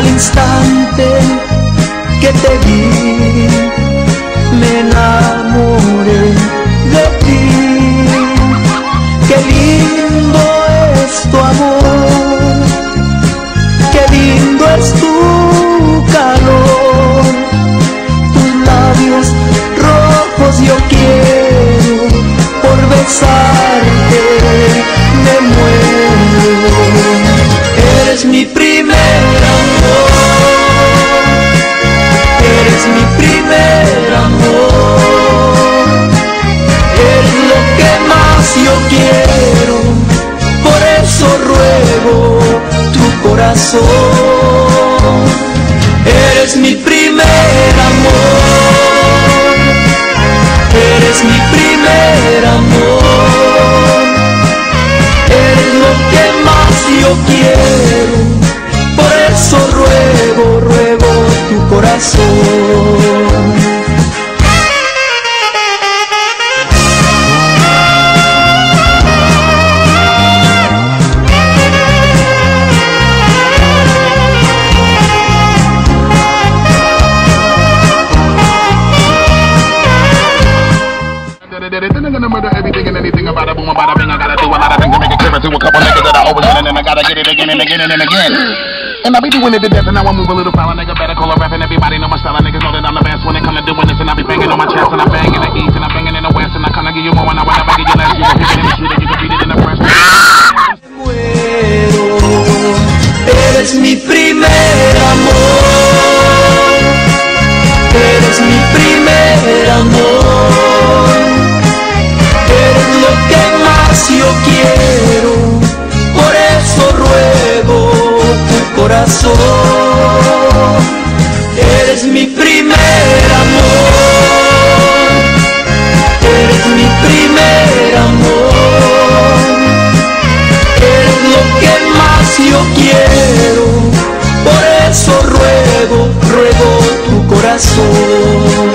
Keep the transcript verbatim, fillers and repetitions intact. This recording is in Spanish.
Al instante que te vi, me enamoré de ti. Qué lindo es tu amor, qué lindo es tu calor. Tus labios rojos yo quiero, por besarte me muero. Eres mi primer amor, eres mi primer amor. Eres lo que más yo quiero, por eso ruego tu corazón. Eres mi primer amor, eres mi primer amor. Eres lo que más yo quiero, por eso ruego, ruego tu corazón. Everything and anything about a boom, about a bing. I gotta do a lot of things to make it clear to a couple niggas that I always win, and then I gotta get it again and again and then again. And I be doing it to death, and now I move a little foul. A nigga better call a rap, and everybody know my style. Niggas know that I'm the best when it come to doing this, and I be banging on my chest, and I'm banging in the east, and I'm banging in the west, and I kinda give you more when I wanna bang you less. You can pick it in the street, and you can beat it in the press. Eres mi primer amor, eres mi primer amor. Eres lo que más yo quiero, por eso ruego tu corazón. Eres mi primer amor, eres mi primer amor. Eres lo que más yo quiero, por eso ruego, ruego tu corazón.